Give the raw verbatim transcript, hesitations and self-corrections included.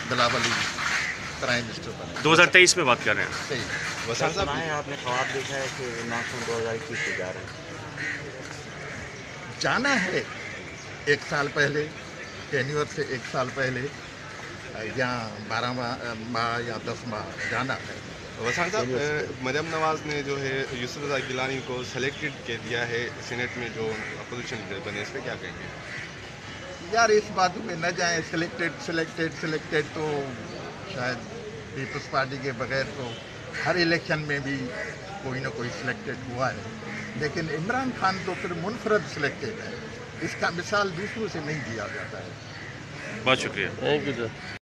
Bilawal prime minister बने। दो हज़ार तेईस में बात कर रहे हैं। सही। वसाल साहब, आपने ख्वाब देखा है कि मानसून दो हज़ार इक्कीस में जा रहे हैं? जाना है एक साल पहले, टेन्योर से एक साल पहले, या बारह माह या दस माह जाना है। वसाल साहब, मरियम नवाज ने जो है यूसुफ रज़ा गिलानी को सेलेक्टेड के दिया है सीनेट में जो अपोजिशन लीडर बने, इस पर क्या कहेंगे? यार इस बात में न जाएं, सिलेक्टेड सिलेक्टेड सिलेक्टेड तो शायद पीपल्स पार्टी के बगैर तो हर इलेक्शन में भी कोई ना कोई सिलेक्टेड हुआ है, लेकिन इमरान खान तो फिर मुनफरद सिलेक्टेड है। इसका मिसाल दूसरों से नहीं दिया जाता है। बहुत शुक्रिया। Thank you sir.